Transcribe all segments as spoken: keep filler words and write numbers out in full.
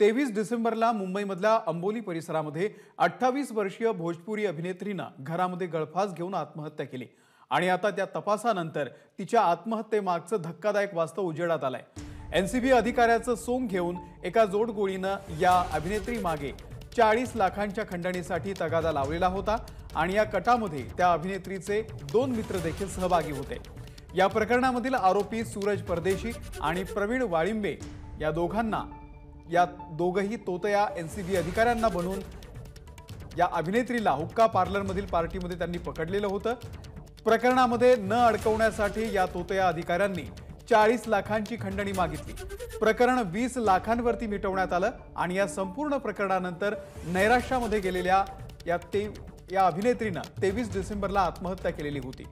तेवीस डिसेंबरला मुंबईमधल्या अंबोली परिसरामध्ये अठ्ठावीस वर्षीय भोजपुरी अभिनेत्रीनं घरामध्ये गळफास घेऊन आत्महत्या केली आणि आता त्या तपासानंतर तिच्या आत्महत्येमागचं धक्कादायक वास्तव उजेडात आलंय। एनसीबी अधिकाऱ्याचं सोंग घेऊन एका जोडगोळीनं या अभिनेत्री मागे चाळीस लाखांच्या खंडणीसाठी तगादा लावलेला होता आणि या कटामध्ये त्या अभिनेत्रीचे दोन मित्र देखील सहभागी होते। या प्रकरणामधील आरोपी सूरज परदेशी आणि प्रवीण वाळिंबे या दोघांना या दोघही तोतया एनसीबी अधिकाऱ्यांना बनवून या अभिनेत्रीला हुक्का पार्लरमधील पार्टीमध्ये त्यांनी पकडलेलं होतं। प्रकरणामध्ये न अडकवण्यासाठी या तोतया अधिकाऱ्यांनी चाळीस लाखांची खंडणी मागितली। प्रकरण वीस लाखांवरती मिटवण्यात आलं आणि या संपूर्ण प्रकरणानंतर नैराश्यामध्ये गेलेल्या या ते या अभिनेत्रीनं तेवीस डिसेंबरला आत्महत्या केलेली होती।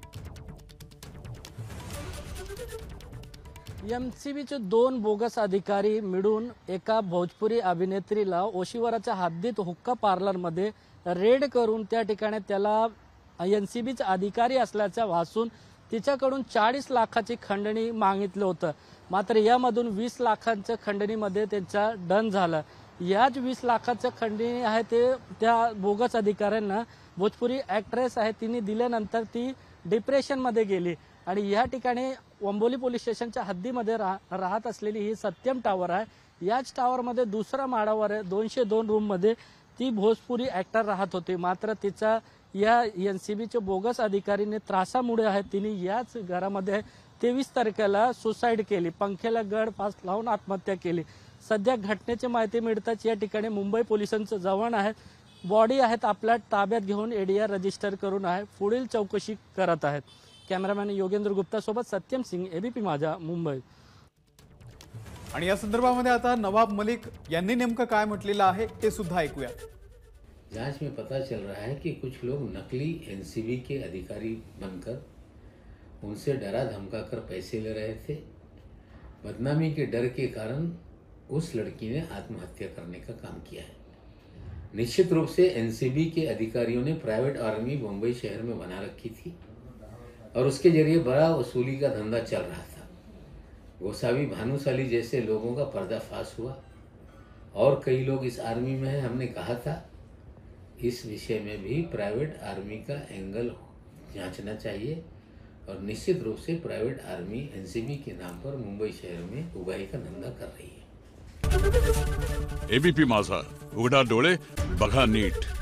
एमसीबीचे दोन बोगस अधिकारी मिळून एका भोजपुरी अभिनेत्रीला ओशिवराच्या हद्दीत हुक्का पार्लरमध्ये रेड करून त्या ठिकाणी त्याला एनसीबीचे अधिकारी असल्याचं भासून तिच्याकडून चाळीस लाखाची खंडणी मागितलं होतं। मात्र यामधून वीस लाखांच्या खंडणीमध्ये त्यांचा डन झालं। याच वीस लाखाचं खंडणी आहे ते त्या बोगस अधिकाऱ्यांना भोजपुरी ॲक्ट्रेस आहे तिने दिल्यानंतर ती डिप्रेशनमध्ये गेली आणि या ठिकाणी अंबोली पोलीस स्टेशनच्या हद्दीमध्ये राह राहत असलेली ही सत्यम टावर आहे। याच टावरमध्ये दुसऱ्या माळावर दोनशे दोन रूममध्ये ती भोजपुरी ॲक्टर राहत होती। मात्र तिचा या एनसीबीचे बोगस अधिकारीने त्रासामुळे आहे तिने याच घरामध्ये तेवीस तारखेला सुसाईड केली, पंख्याला गळ फास लावून आत्महत्या केली। सध्या घटनेची माहिती मिळताच या ठिकाणी मुंबई पोलिसांचे जवान आहेत, बॉडी आहेत आपल्या ताब्यात घेऊन एडीआर रजिस्टर करून आहे पुढील चौकशी करत आहेत। कॅमेरामॅन योगेंद्र गुप्ता सोबत सत्यम सिंग, एबीपी माझा, मुंबई। आणि या संदर्भामध्ये आता नवाब मलिक यांनी नेमकं काय म्हटलेलं आहे ते सुद्धा ऐकूया। जांच में पता चल रहा है कि कुछ लोग नकली एनसीबी के अधिकारी बनकर उनसे डरा धमका कर पैसे ले रहे थे। बदनामी के डर के कारण उस लड़की ने आत्महत्या करने का काम किया है। निश्चित रूप से एनसीबी के अधिकारियों ने प्राइवेट आर्मी मुंबई शहर में बना रखी थी और उसके जरिए बड़ा वसूली का धंधा चल रहा था। गोसावी भानुशाली जैसे लोगों का पर्दाफाश हुआ और कई लोग इस आर्मी में हैं। हमने कहा था इस विषय में भी प्राइवेट आर्मी का एंगल जांचना चाहिए और निश्चित रूप से प्राइवेट आर्मी एनसीबी के नाम पर मुंबई शहर में उगाई का धंधा कर रही है। एबीपी माझा, उघडा डोळे बघा नीट।